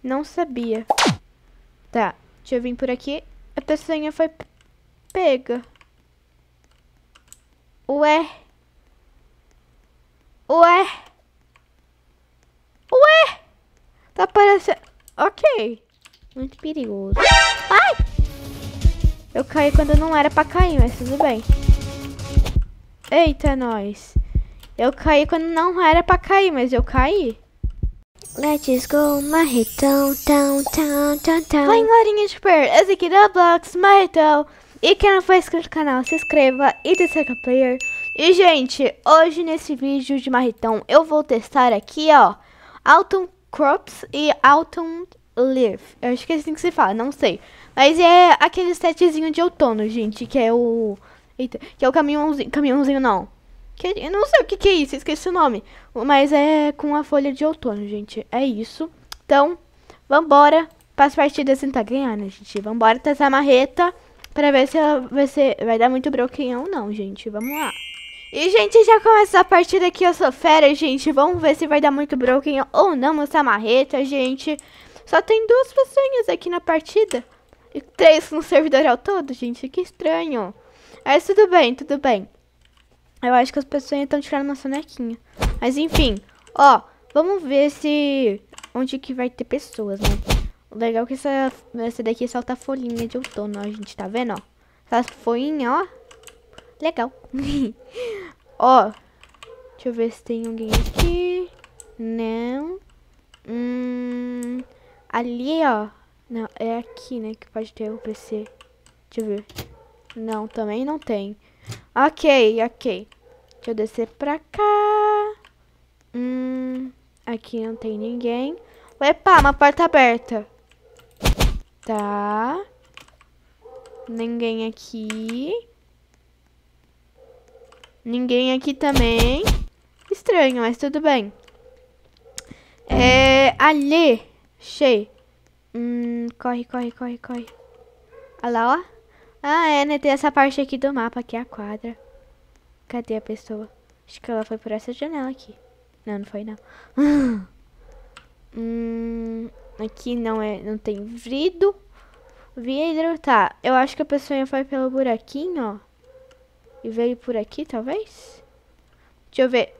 Não sabia. Tá, deixa eu vir por aqui. A pessoinha foi pega. Ué? Ué? Ué? Tá parecendo... Ok. Muito perigoso. Ai! Eu caí quando não era pra cair, mas tudo bem. Eita, nós. Eu caí quando não era pra cair, mas eu caí. Let's go, marretão, tão, tão, tão, tão. Vai, galerinha de perto. Esse aqui é o Roblox, Marretão. E quem não for inscrito no canal, se inscreva e deixa o player. E, gente, hoje nesse vídeo de Marretão, eu vou testar aqui, ó, Autumn Crops e Autumn Leaf. Eu acho que é assim que se fala, não sei. Mas é aquele setzinho de outono, gente, que é o... Eita, que é o caminhãozinho não. Eu não sei o que é isso, esqueci o nome. Mas é com a folha de outono, gente. É isso. Então, vambora para as partidas tentar ganhar, né, gente? Vambora testar a marreta para ver se ela vai dar muito broken ou não, gente. Vamos lá. E, gente, já começa a partida aqui. Eu sou fera, gente. Vamos ver se vai dar muito broken ou não essa marreta, gente. Só tem 2 pessoas aqui na partida. E 3 no servidor ao todo, gente. Que estranho. Mas tudo bem, tudo bem. Eu acho que as pessoas estão tirando uma sonequinha. Mas enfim, ó, vamos ver se... Onde que vai ter pessoas, né? O legal é que essa daqui solta folhinha de outono, ó, gente, tá vendo, ó? Essas folhinhas, ó. Legal. Ó, deixa eu ver se tem alguém aqui. Não. Ali, ó. Não, é aqui, né, que pode ter o PC. Deixa eu ver. Não, também não tem. Ok, ok. Deixa eu descer pra cá. Aqui não tem ninguém. Epa, uma porta aberta. Tá. Ninguém aqui. Ninguém aqui também. Estranho, mas tudo bem. Ali. Cheio. Corre, corre, corre, corre. Olha lá, ó. Ah, é, né? Tem essa parte aqui do mapa, aqui é a quadra. Cadê a pessoa? Acho que ela foi por essa janela aqui. Não, não foi não. Aqui não tem vidro. Tá, eu acho que a pessoa foi pelo buraquinho, ó. E veio por aqui, talvez? Deixa eu ver.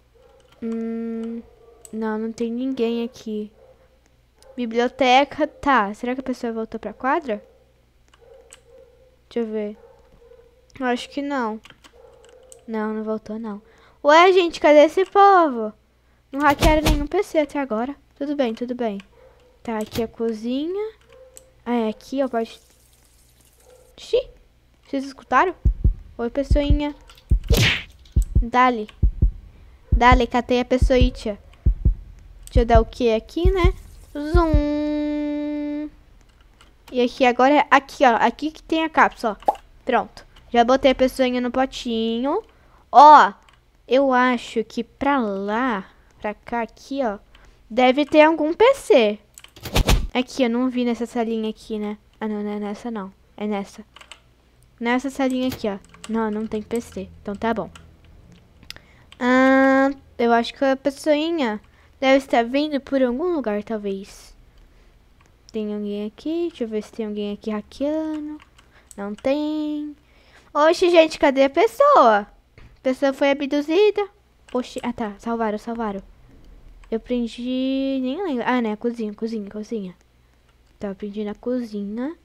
Não tem ninguém aqui. Biblioteca, tá. Será que a pessoa voltou pra quadra? Deixa eu ver. Eu acho que não. Não voltou, não. Ué, gente, cadê esse povo? Não hackearam nenhum PC até agora. Tudo bem, tudo bem. Tá, aqui a cozinha. Ah, é aqui, ó, pode... Xi, vocês escutaram? Oi, pessoinha. Dale. Dale, catei a pessoitia. Deixa eu dar o que aqui, né? Zoom. E aqui agora é aqui, ó. Aqui que tem a cápsula, ó. Pronto. Já botei a pessoinha no potinho. Ó, eu acho que pra lá, pra cá, aqui, ó, deve ter algum PC. Aqui, eu não vi nessa salinha aqui, né? Ah, não é nessa, não. É nessa. Nessa salinha aqui, ó. Não tem PC. Então tá bom. Eu acho que a pessoinha deve estar vindo por algum lugar, talvez. Tem alguém aqui? Deixa eu ver se tem alguém aqui hackeando. Não tem. Oxe, gente, cadê a pessoa? A pessoa foi abduzida. Oxe, ah tá, salvaram. Eu prendi, nem lembro. Ah, né, cozinha. Tá, eu prendi na cozinha.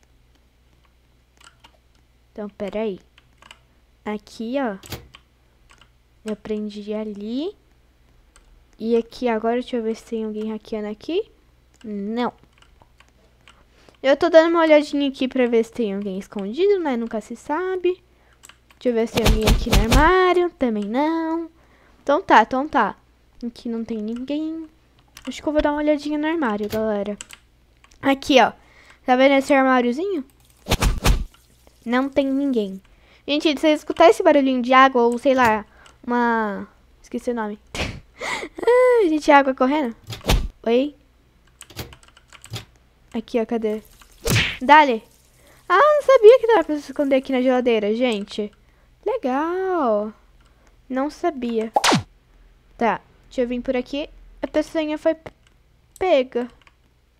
Então, pera aí. Aqui, ó. Eu prendi ali. E aqui agora, deixa eu ver se tem alguém hackeando aqui. Não. Eu tô dando uma olhadinha aqui pra ver se tem alguém escondido, né? Nunca se sabe. Deixa eu ver se tem alguém aqui no armário. Também não. Então tá. Aqui não tem ninguém. Acho que eu vou dar uma olhadinha no armário, galera. Aqui, ó. Tá vendo esse armáriozinho? Não tem ninguém. Gente, se vocês escutarem esse barulhinho de água ou, sei lá, uma... Esqueci o nome. Gente, água correndo. Oi? Aqui, ó, cadê? Dale. Ah, não sabia que dava pra se esconder aqui na geladeira, gente. Legal. Não sabia. Tá, deixa eu vir por aqui. A pessoinha foi pega.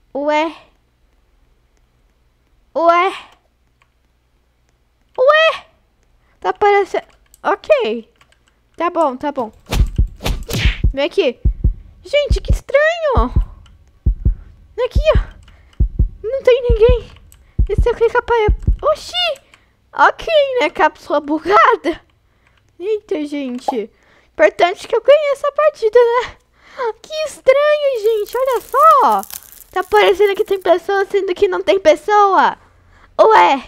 Ué? Ué? Ué? Tá parecendo... Ok. Tá bom, tá bom. Vem aqui. Gente, que estranho. Vem aqui, ó. Não tem ninguém. Esse é o que é capaz... Oxi. Ok, né? Cápsula bugada. Eita, gente. Importante que eu ganhei essa partida, né? Que estranho, gente. Olha só. Tá parecendo que tem pessoa, sendo que não tem pessoa. Ué.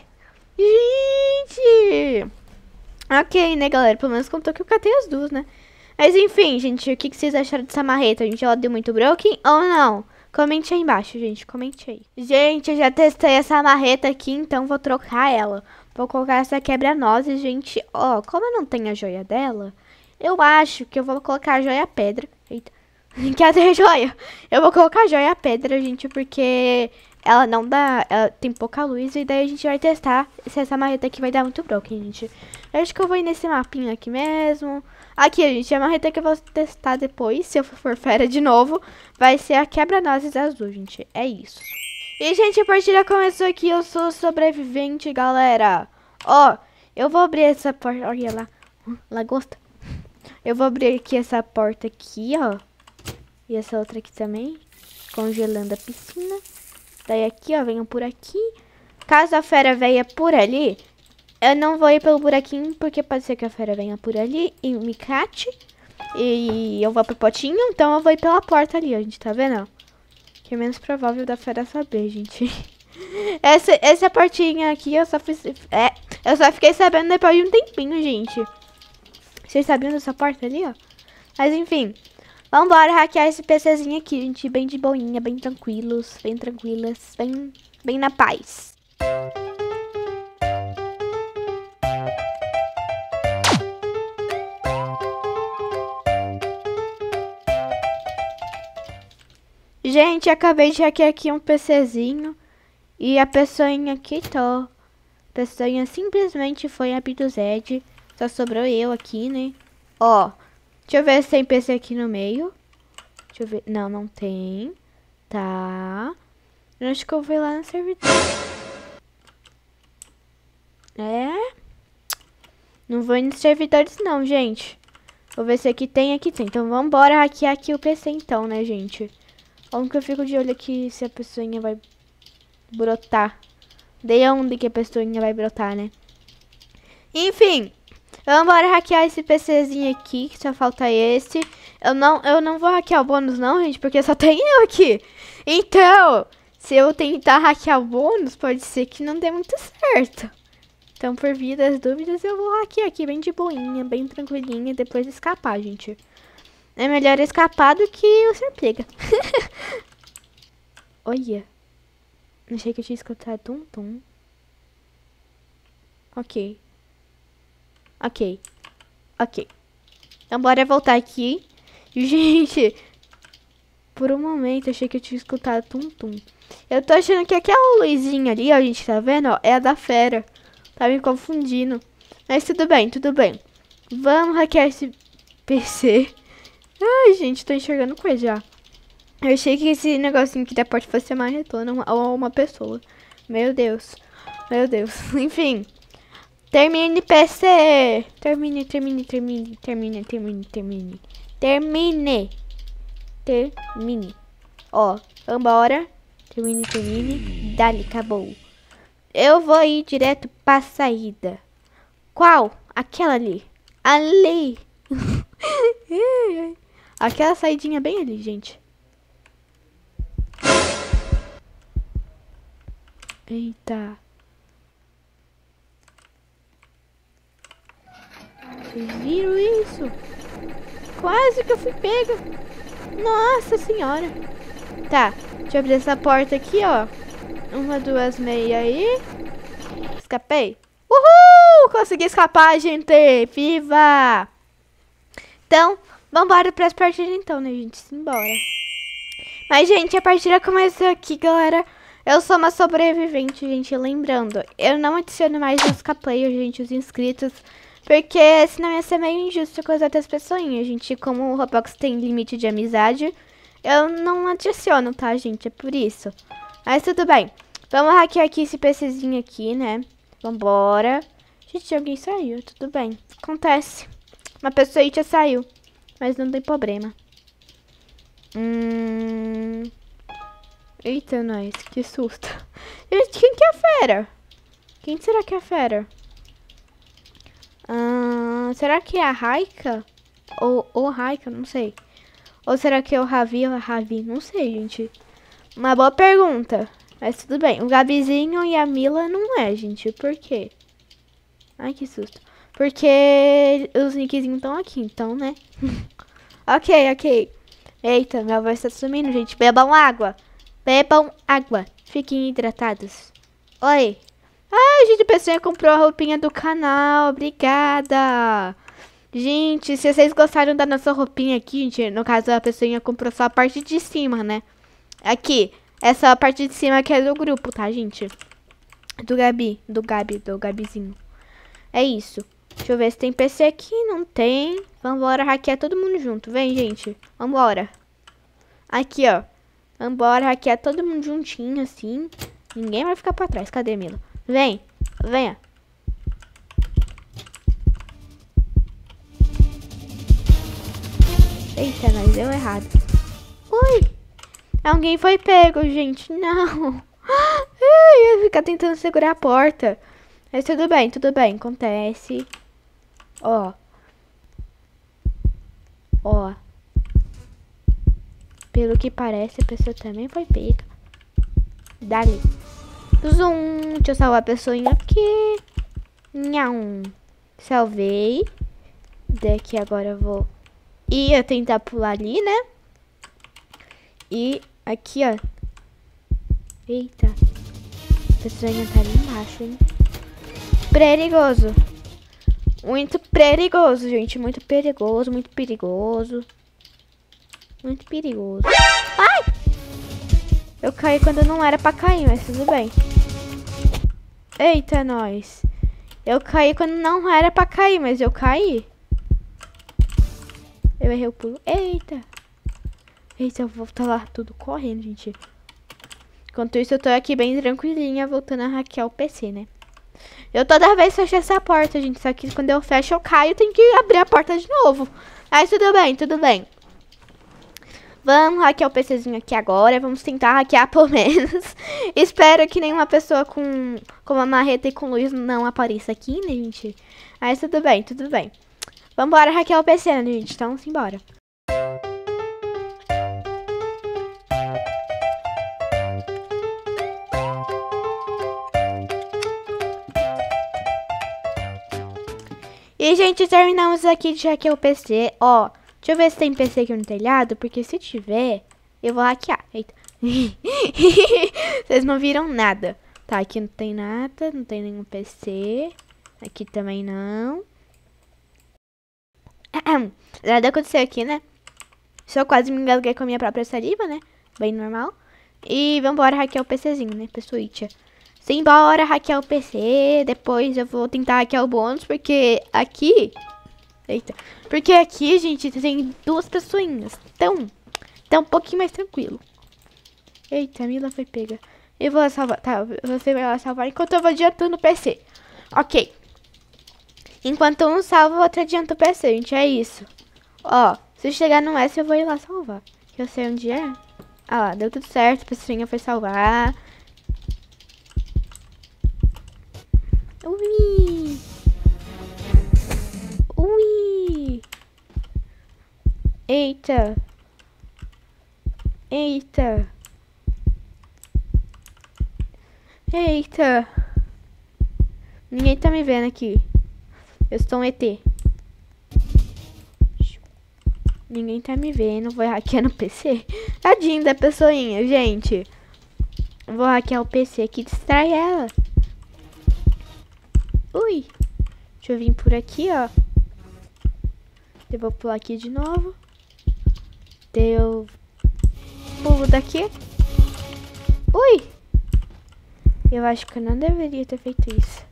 Gente. Ok, né, galera? Pelo menos contou que eu catei as duas, né? Mas enfim, gente. O que vocês acharam dessa marreta? Gente, ela deu muito broken ou não? Comente aí embaixo, gente. Comente aí. Gente, eu já testei essa marreta aqui, então vou trocar ela. Vou colocar essa quebra-nozes, gente. Ó, como eu não tenho a joia dela, eu acho que eu vou colocar a joia pedra. Eita. Cadê a joia? Eu vou colocar a joia pedra, gente, porque ela não dá... Ela tem pouca luz e daí a gente vai testar se essa marreta aqui vai dar muito broken, gente. Eu acho que eu vou ir nesse mapinha aqui mesmo. Aqui, gente, a marreta que eu vou testar depois, se eu for fera de novo, vai ser a quebra-nozes azul, gente. É isso. E, gente, a partida começou aqui. Eu sou sobrevivente, galera. Ó, eu vou abrir essa porta. Olha lá. Lagosta. Eu vou abrir aqui essa porta aqui, ó. E essa outra aqui também. Congelando a piscina. Daí aqui, ó, venho por aqui. Caso a fera venha por ali, eu não vou ir pelo buraquinho, porque pode ser que a fera venha por ali e me cate. E eu vou pro potinho, então eu vou ir pela porta ali, ó, gente, tá vendo? Que é menos provável da fera saber, gente. Essa portinha aqui eu só fiquei sabendo depois de um tempinho, gente. Vocês sabiam dessa porta ali, ó? Mas enfim, vambora hackear esse PCzinho aqui, gente. Bem de boinha, bem tranquilos, bem tranquilas, bem na paz. Gente, acabei de hackear aqui um PCzinho. E a pessoinha aqui tá. A pessoinha simplesmente foi abduzida. Só sobrou eu aqui, né? Ó, deixa eu ver se tem PC aqui no meio. Deixa eu ver. Não, não tem. Tá. Eu acho que eu vou lá no servidor. É? Não vou nos servidores não, gente. Vou ver se aqui tem, Então vambora hackear aqui o PC então, né, gente? Como que eu fico de olho aqui se a pessoinha vai brotar. De onde que a pessoinha vai brotar, né? Enfim. Vamos embora hackear esse PCzinho aqui, que só falta esse. Eu não vou hackear o bônus não, gente, porque só tem eu aqui. Então, se eu tentar hackear o bônus, pode ser que não dê muito certo. Então, por via das dúvidas, eu vou hackear aqui bem de boinha, bem tranquilinha, e depois escapar, gente. É melhor escapar do que eu ser pega. Olha. Achei que eu tinha escutado tum-tum. Ok. Ok. Então, bora voltar aqui. Gente, por um momento, achei que eu tinha escutado tum-tum. Eu tô achando que aquela luzinha ali, ó, gente, tá vendo? Ó, é a da fera. Tá me confundindo. Mas tudo bem, tudo bem. Vamos hackear esse PC. Ai, gente, tô enxergando coisa já. Eu achei que esse negocinho aqui da porta fosse uma retona ou uma pessoa. Meu Deus. Meu Deus. Enfim. Termine, PC. Termine. Ó, vambora. Termine. Dali, acabou. Eu vou ir direto pra saída. Qual? Aquela ali. Ali. Aquela saidinha bem ali, gente. Eita. Vocês viram isso? Quase que eu fui pega. Nossa senhora. Tá, deixa eu abrir essa porta aqui, ó. 1, 2, meia aí. Escapei. Uhul! Consegui escapar, gente. Viva! Então, vambora pras partidas então, né, gente? Simbora. Mas, gente, a partida começou aqui, galera. Eu sou uma sobrevivente, gente. Lembrando, eu não adiciono mais os players, gente, os inscritos. Porque senão ia ser meio injusto com as outras pessoas, gente. Como o Roblox tem limite de amizade, eu não adiciono, tá, gente? É por isso. Mas tudo bem. Vamos hackear aqui esse PCzinho aqui, né? Vambora. Gente, alguém saiu. Tudo bem. Acontece. Uma pessoa aí já saiu. Mas não tem problema. Eita, nós. Que susto. Gente, quem que é a fera? Quem será que é a fera? Será que é a Raika? Ou Raika, não sei. Ou será que é o Ravi ou a Ravi? Não sei, gente. Uma boa pergunta. Mas tudo bem. O Gabizinho e a Mila não é, gente. Por quê? Ai, que susto. Porque os nickzinhos estão aqui, então, né? Ok. Eita, minha voz tá sumindo, gente. Bebam água. Bebam água. Fiquem hidratados. Oi. Ah, gente, a pessoa comprou a roupinha do canal. Obrigada. Gente, se vocês gostaram da nossa roupinha aqui, gente, no caso a pessoa comprou só a parte de cima, né? Aqui, essa parte de cima que é do grupo, tá, gente? Do Gabizinho. É isso. Deixa eu ver se tem PC aqui. Não tem. Vambora hackear todo mundo junto. Vem, gente. Vambora. Aqui, ó. Vambora hackear todo mundo juntinho, assim. Ninguém vai ficar pra trás. Cadê, Mila? Vem. Venha. Eita, nós deu errado. Ui. Alguém foi pego, gente. Não. Eu ia ficar tentando segurar a porta. Mas tudo bem. Acontece. Ó. Pelo que parece, a pessoa também foi pega. Dali. Zoom. Deixa eu salvar a pessoinha aqui. Não. Salvei. Daqui agora eu vou... ia tentar pular ali, né? E aqui, ó. Eita. A pessoinha tá ali embaixo, hein? Perigoso. Muito perigoso, gente. Muito perigoso. Ai! Eu caí quando não era pra cair, mas tudo bem. Eita, nós. Eu caí quando não era pra cair, mas eu caí. Eu errei o pulo. Eita, eu vou voltar lá tudo correndo, gente. Enquanto isso, eu tô aqui bem tranquilinha, voltando a hackear o PC, né? Eu toda vez fecho essa porta, gente. Só que quando eu fecho, eu caio, tem que abrir a porta de novo. Mas tudo bem. Vamos hackear o PCzinho aqui agora. Vamos tentar hackear pelo menos. Espero que nenhuma pessoa com uma marreta e com luz não apareça aqui, né, gente? Mas tudo bem. Vambora hackear o PC, né, gente? Então, simbora. E, gente, terminamos aqui de hackear o PC. Ó, deixa eu ver se tem PC aqui no telhado, porque se tiver, eu vou hackear. Eita. Vocês não viram nada. Tá, aqui não tem nada, não tem nenhum PC. Aqui também não. Nada aconteceu aqui, né? Só quase me engasguei com a minha própria saliva, né? Bem normal. E vambora hackear o PCzinho, né, pessoitia? Simbora hackear o PC. Depois eu vou tentar hackear o bônus, porque aqui... Eita. Porque aqui, gente, tem duas pessoinhas. Então, tá um pouquinho mais tranquilo. Eita, a Mila foi pega. Eu vou salvar. Tá, você vai lá salvar enquanto eu vou adiantando o PC. Ok. Enquanto um salva, o outro adianta o PC, gente. É isso. Ó, se chegar no S, eu vou ir lá salvar. Eu sei onde é. Ah lá, deu tudo certo. A pessoinha foi salvar. Ui! Ui! Eita! Eita! Eita! Ninguém tá me vendo aqui. Eu estou um ET. Ninguém tá me vendo. Vou hackear no PC. Tadinho da pessoinha, gente. Vou hackear o PC aqui e distrai ela. Ui. Deixa eu vir por aqui, ó. Eu vou pular aqui de novo. Eu pulo daqui. Ui. Eu acho que eu não deveria ter feito isso.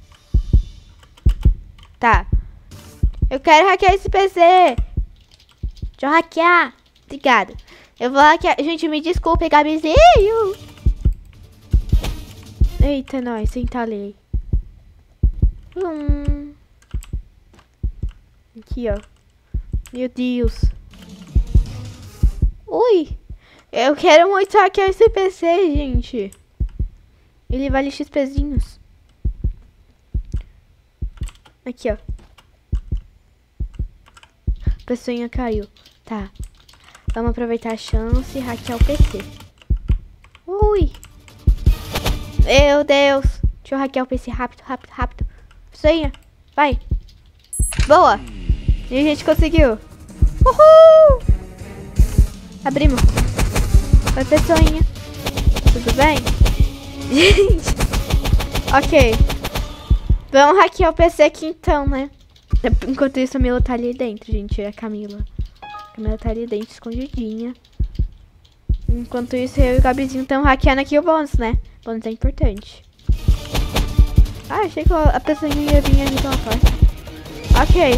Tá. Eu quero hackear esse PC. Deixa eu hackear. Obrigada. Eu vou hackear. Gente, me desculpe, Gabizinho. Eita, nós, senta ali. Aqui, ó. Meu Deus. Ui. Eu quero muito hackear esse PC, gente. Ele vale XPzinhos. Aqui, ó. A pessoinha caiu. Tá. Vamos aproveitar a chance e hackear o PC. Ui. Meu Deus. Deixa eu hackear o PC rápido, rápido, rápido. Pessoinha. Vai. Boa. E a gente conseguiu. Uhul. Abrimos. Oi, pessoinha. Tudo bem? Gente. Ok. Vamos hackear o PC aqui então, né? Enquanto isso, a Mila tá ali dentro, gente. A Camila. A Camila tá ali dentro, escondidinha. Enquanto isso, eu e o Gabizinho estamos hackeando aqui o bônus, né? O bônus é importante. Ah, achei que a pessoa ia vir ali pela porta. Ok.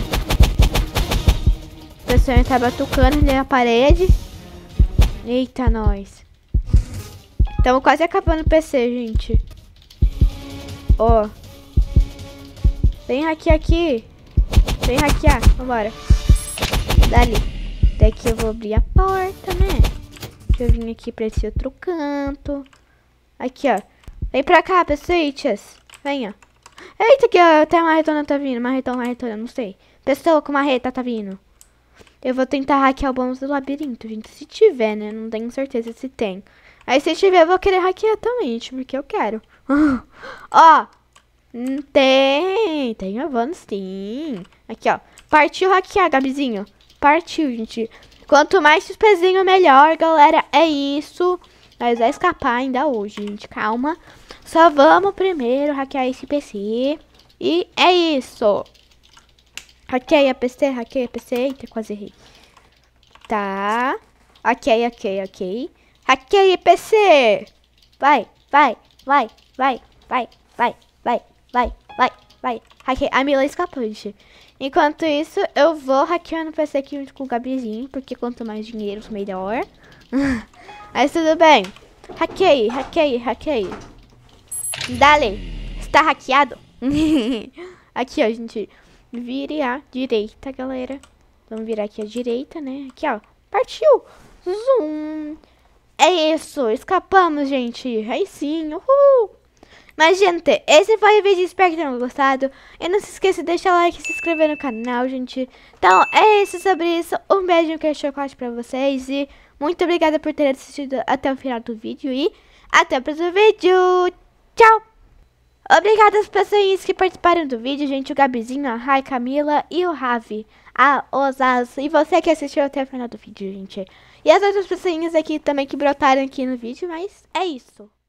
A pessoa tá batucando ali na parede. Eita, nós. Estamos quase acabando o PC, gente. Ó. Vem hackear aqui. Vem hackear. Vambora. Dali. Daqui eu vou abrir a porta, né? Deixa eu vir aqui pra esse outro canto. Aqui, ó. Vem pra cá, pessoas. Venha. Eita, aqui, ó. Até a marretona tá vindo. Marretona, não sei. Pessoa com marreta tá vindo. Eu vou tentar hackear o bônus do labirinto, gente. Se tiver, né? Não tenho certeza se tem. Aí, se tiver, eu vou querer hackear também, gente. Porque eu quero. Ó. Tem o bônus, sim. Aqui, ó. Partiu hackear, Gabizinho. Partiu, gente. Quanto mais XPzinho, melhor, galera. É isso. Nós vamos escapar ainda hoje, gente. Calma. Só vamos primeiro hackear esse PC. E é isso. Hackeia PC, hackeia PC. Eita, quase errei. Tá. Ok. Hackeia PC. Vai. Hackeia. A Mila escapou, gente. Enquanto isso, eu vou hackeando o PC aqui junto com o Gabrizinho. Porque quanto mais dinheiro, melhor. Mas tudo bem. Hackeie. Dale. Está hackeado. Aqui, ó, gente. Vire à direita, galera. Vamos virar aqui à direita, né? Aqui, ó. Partiu. Zoom. É isso. Escapamos, gente. Aí sim. Uhul. Mas, gente, esse foi o vídeo. Espero que tenham gostado. E não se esqueça de deixar o like e se inscrever no canal, gente. Então, é isso sobre isso. Um beijo e um chocolate pra vocês. E muito obrigada por terem assistido até o final do vídeo. E até o próximo vídeo. Tchau! Obrigada às pessoas que participaram do vídeo, gente. O Gabizinho, a Rai, Camila e o Ravi. A Osas. E você que assistiu até o final do vídeo, gente. E as outras pessoas aqui também que brotaram aqui no vídeo. Mas é isso.